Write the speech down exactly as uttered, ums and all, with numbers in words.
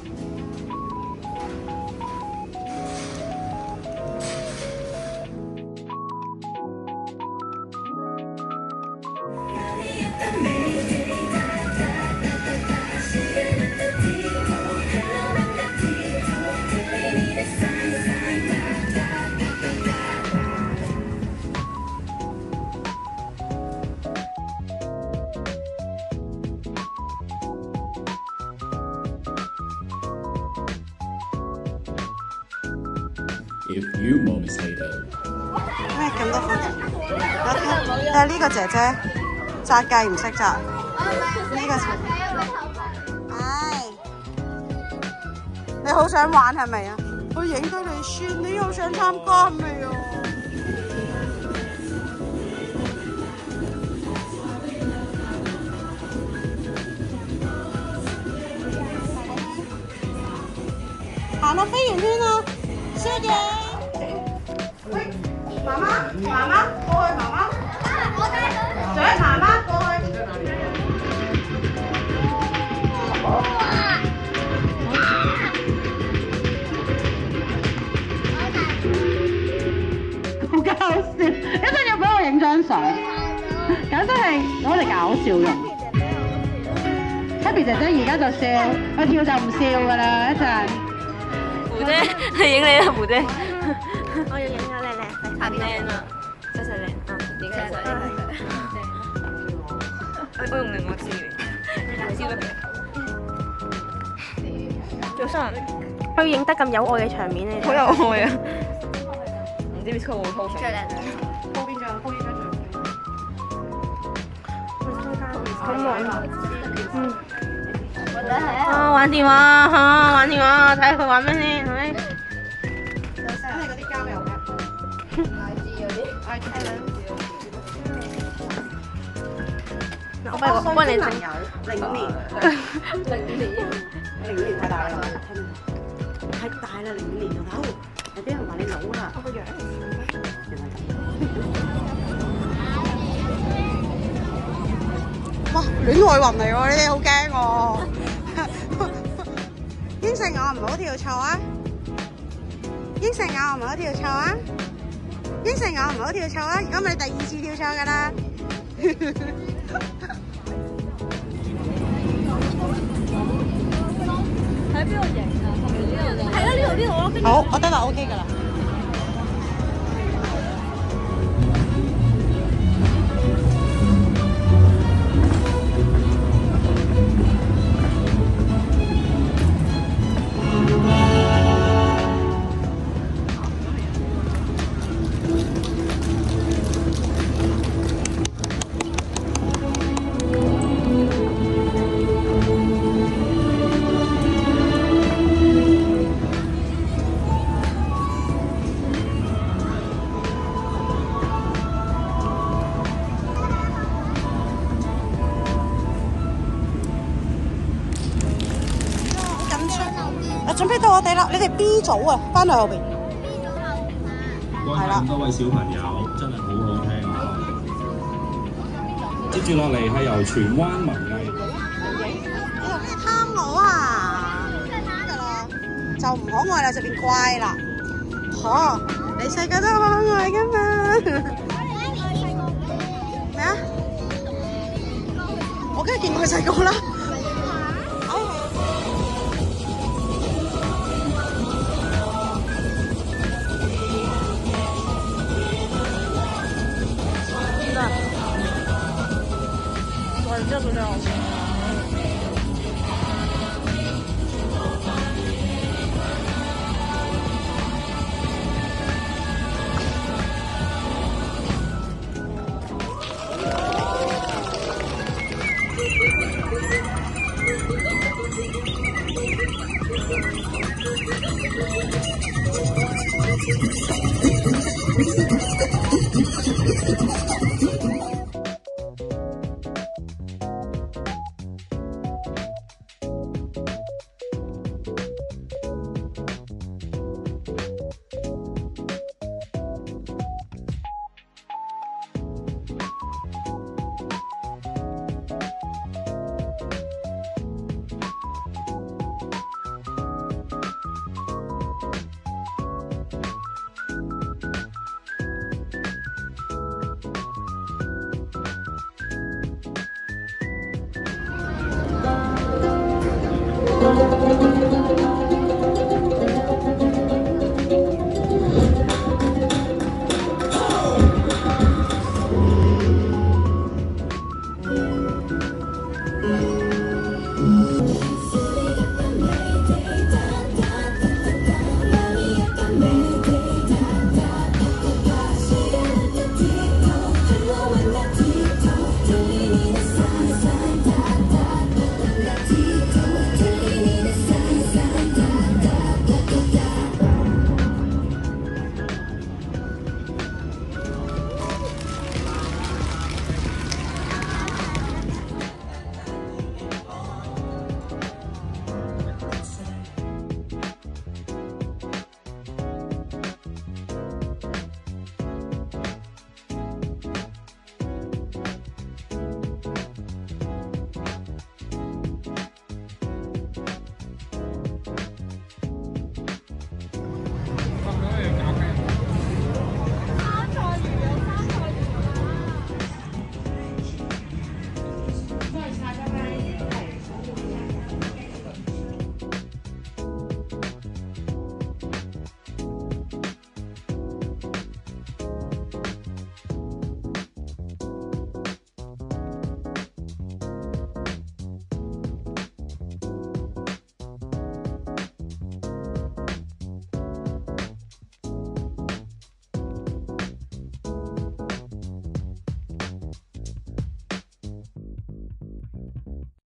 If you mom say that， 咩咁多款人？我睇，但係呢個姐姐紮髻唔識紮，呢個唉，你好想玩係咪啊？我影低你算，你好想參加係咪啊？行啦，飛完圈啦，小姐。喂，媽媽，媽媽過去，媽媽。我帶佢。想媽媽過去。好搞笑！一陣要俾我影張相，簡直係攞嚟搞笑用。Happy 姐姐而家就笑，我跳就唔笑㗎啦，一陣。 胡姐，係影你啦，胡姐。 我要影咗你靚，快啲靚啊！真係靚啊！影晒晒啲我我用另外資源，資源。早晨，佢影得咁有愛嘅場面，你好有愛啊！唔知 Miss 會唔會 po 相？最靚。po 邊張？po 呢張相。好忙。嗯。啊！玩電話嚇，玩電話，睇下佢玩咩先，係咪？ 睇你嗰啲交友 app。I G 嗰啲 ，I G 我幫我幫你整。 零年，零年，零年太大啦，太大啦，零年頭，有啲人話你老啦。我個樣哇！戀愛運嚟喎，你哋好驚喎！應承我唔好跳錯啊！應承我唔好跳錯啊！應承我唔好跳錯啊！如果唔係第二次跳錯㗎啦！ 喺邊度影啊？係咪呢度？係啊，呢度呢度咯。 好，我得啦 ，OK 㗎啦。準備到我哋啦！你哋 B 組啊，翻去後邊。係啦。咁多位小朋友真係好好聽啊！接住落嚟係由荃灣文藝。你同咩貪我啊？㗎啦，就唔可愛啦，就變乖啦。嚇！你細個都好可愛㗎嘛？咩啊？我梗係見過佢細個啦。